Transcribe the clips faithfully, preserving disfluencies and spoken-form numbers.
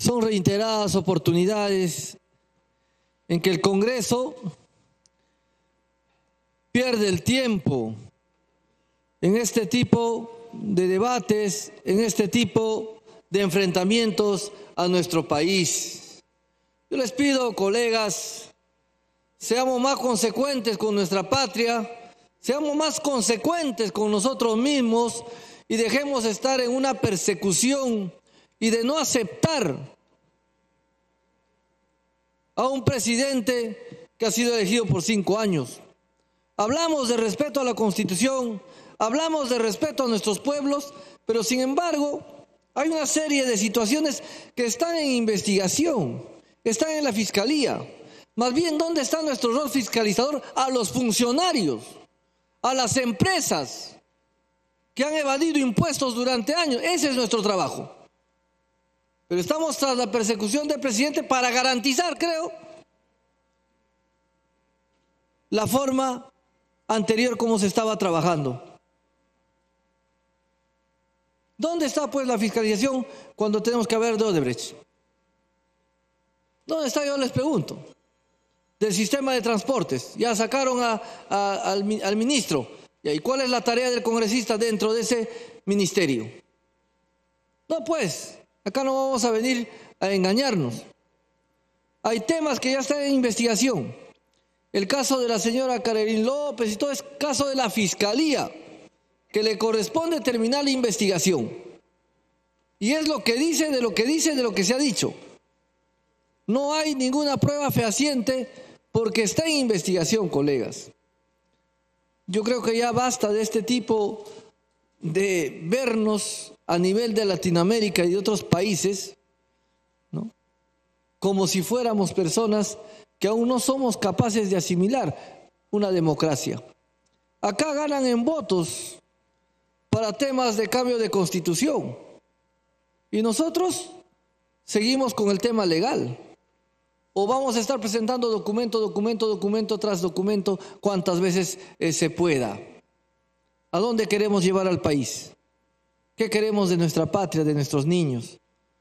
Son reiteradas oportunidades en que el Congreso pierde el tiempo en este tipo de debates, en este tipo de enfrentamientos a nuestro país. Yo les pido, colegas, seamos más consecuentes con nuestra patria, seamos más consecuentes con nosotros mismos y dejemos de estar en una persecución y de no aceptar a un presidente que ha sido elegido por cinco años. Hablamos de respeto a la Constitución, hablamos de respeto a nuestros pueblos, pero sin embargo hay una serie de situaciones que están en investigación, están en la Fiscalía. Más bien, ¿dónde está nuestro rol fiscalizador? A los funcionarios, a las empresas que han evadido impuestos durante años. Ese es nuestro trabajo. Pero estamos tras la persecución del presidente para garantizar, creo, la forma anterior como se estaba trabajando. ¿Dónde está pues la fiscalización cuando tenemos que hablar de Odebrecht? ¿Dónde está? Yo les pregunto. Del sistema de transportes. Ya sacaron a, a, al, al ministro. ¿Y cuál es la tarea del congresista dentro de ese ministerio? No, pues, acá no vamos a venir a engañarnos. Hay temas que ya están en investigación. El caso de la señora Carolina López y todo es caso de la Fiscalía, que le corresponde terminar la investigación. Y es lo que dice, de lo que dice, de lo que se ha dicho. No hay ninguna prueba fehaciente porque está en investigación, colegas. Yo creo que ya basta de este tipo de vernos a nivel de Latinoamérica y de otros países, ¿no?, como si fuéramos personas que aún no somos capaces de asimilar una democracia. Acá ganan en votos para temas de cambio de constitución y nosotros seguimos con el tema legal. ¿O vamos a estar presentando documento, documento, documento tras documento cuantas veces eh, se pueda? ¿A dónde queremos llevar al país? ¿Qué queremos de nuestra patria, de nuestros niños?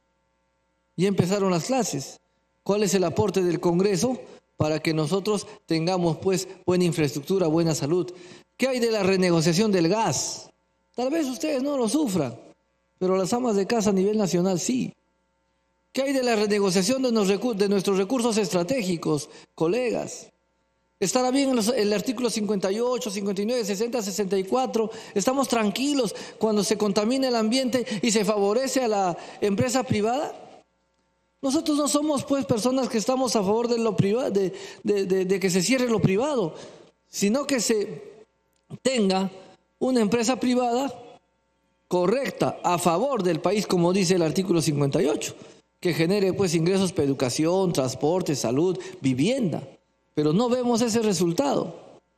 Ya empezaron las clases. ¿Cuál es el aporte del Congreso para que nosotros tengamos pues buena infraestructura, buena salud? ¿Qué hay de la renegociación del gas? Tal vez ustedes no lo sufran, pero las amas de casa a nivel nacional sí. ¿Qué hay de la renegociación de, nos, de nuestros recursos estratégicos, colegas? ¿Estará bien en los, el artículo cincuenta y ocho, cincuenta y nueve, sesenta, sesenta y cuatro? ¿Estamos tranquilos cuando se contamina el ambiente y se favorece a la empresa privada? Nosotros no somos pues personas que estamos a favor de, lo privado, de, de, de, de que se cierre lo privado, sino que se tenga una empresa privada correcta, a favor del país, como dice el artículo cincuenta y ocho. Que genere pues ingresos para educación, transporte, salud, vivienda, pero no vemos ese resultado,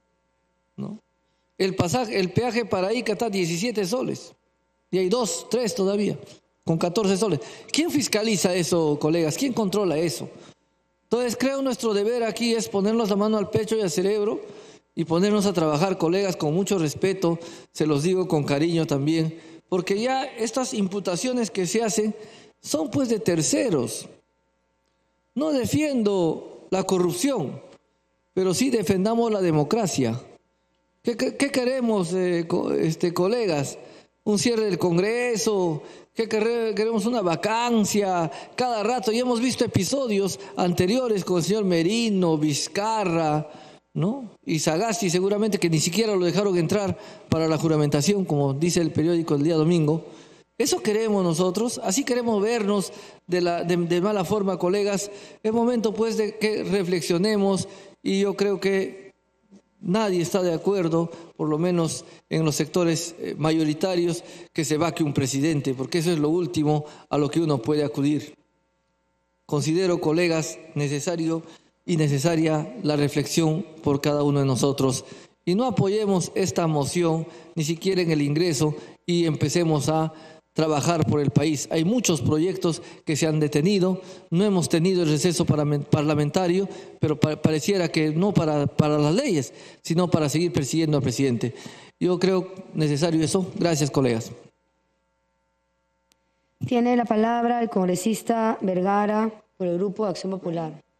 ¿no? El pasaje, el peaje para Ica está diecisiete soles y hay dos, tres todavía, con catorce soles. ¿Quién fiscaliza eso, colegas? ¿Quién controla eso? Entonces creo nuestro deber aquí es ponernos la mano al pecho y al cerebro y ponernos a trabajar, colegas, con mucho respeto, se los digo con cariño también, porque ya estas imputaciones que se hacen son pues de terceros. No defiendo la corrupción, pero sí defendamos la democracia. ¿Qué, qué, qué queremos, eh, co, este, colegas? ¿Un cierre del Congreso? ¿Qué queremos? ¿Una vacancia? Cada rato, y hemos visto episodios anteriores con el señor Merino, Vizcarra, ¿no?, y Sagasti seguramente, que ni siquiera lo dejaron entrar para la juramentación, como dice el periódico el día domingo. Eso queremos nosotros, así queremos vernos de, la, de, de mala forma, colegas. Es momento pues de que reflexionemos y yo creo que nadie está de acuerdo, por lo menos en los sectores mayoritarios, que se vaque un presidente, porque eso es lo último a lo que uno puede acudir. Considero, colegas, necesario y necesaria la reflexión por cada uno de nosotros y no apoyemos esta moción ni siquiera en el ingreso y empecemos a trabajar por el país. Hay muchos proyectos que se han detenido, no hemos tenido el receso parlamentario, pero pareciera que no para, para las leyes, sino para seguir persiguiendo al presidente. Yo creo necesario eso. Gracias, colegas. Tiene la palabra el congresista Vergara por el Grupo de Acción Popular.